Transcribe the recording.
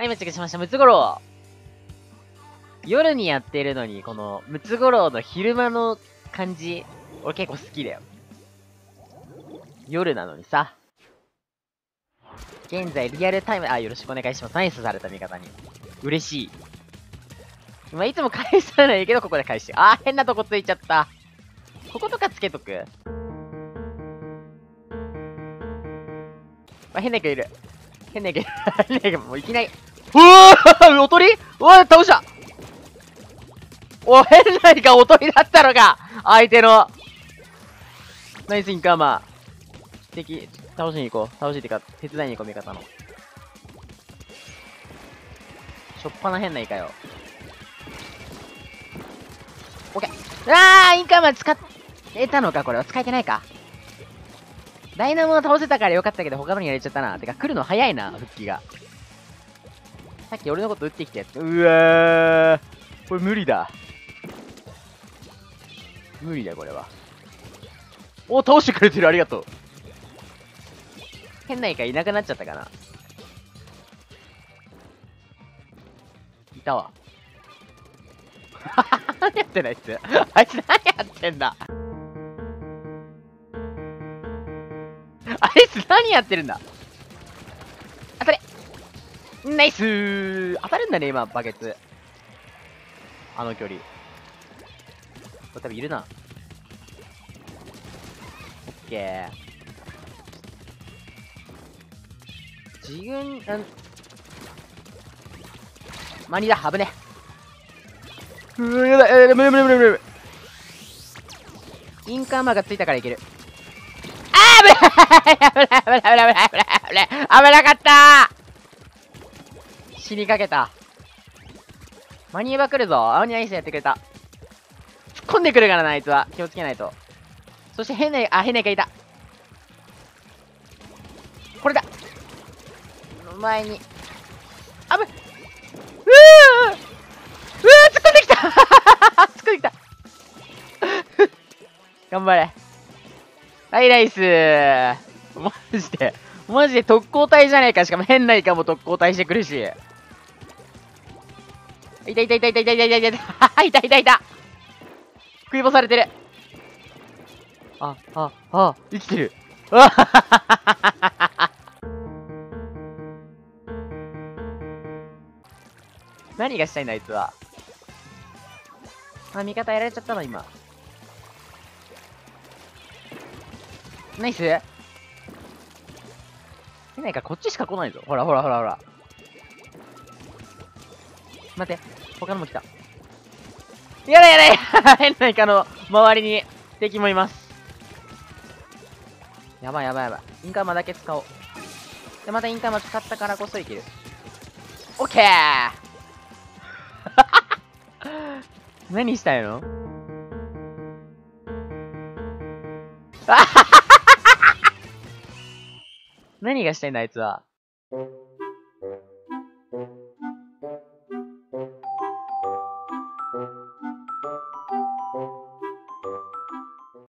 はい、到着しました。ムツゴロウ。夜にやってるのに、この、ムツゴロウの昼間の感じ、俺結構好きだよ。夜なのにさ。現在、リアルタイム、よろしくお願いします。ナイスされた味方に。嬉しい。まあ、いつも返さないけど、ここで返して。変なとこついちゃった。こことかつけとく。変な子いる。変な子いる。変な子もういきなり。おとり倒した変な子がおとりだったのか相手の。ナイスインカーマー。敵、倒しに行こう。倒しってか、手伝いに行こう、味方の。しょっぱな変なイカよ。オッケー。インカーマー使えたのかこれは。使えてないか。ダイナモを倒せたからよかったけど、他のにやれちゃったな。てか、来るの早いな、復帰が。さっき俺のこと撃ってきたやつ。うわー。これ無理だ。無理だ、これは。倒してくれてる、ありがとう。変なイカいなくなっちゃったかな。いたわ。何やってんだ、あいつ。あいつ何やってんだ。あいつ何やってるんだ。当たれ。ナイスー。当たるんだね、今、バケツ。あの距離。これ多分いるな。オッケー。自分、マニだ、危ね。やだ、無理。インカーマーがついたからいける。危なかったー。死にかけた。マニエバ来るぞ。ナイスやってくれた。突っ込んでくるからな、あいつは。気をつけないと。そして変なイカいた。これだ。前に。突っ込んできた突っ込んできた頑張れ。はい、ナイスー。マジで特攻隊じゃねえか。しかも変なイカも特攻隊してくるし。いた。食い干されてる。生きてる。何がしたいんだ、あいつは。味方やられちゃったの、今。ナイス。変なイカこっちしか来ないぞ。ほら。待って、他のも来た。やだ変なイカの周りに敵もいます。やばい。インカーマだけ使おう。で、またインカーマ使ったからこそいける。オッケー何したいの何がしたいんだ、あいつは。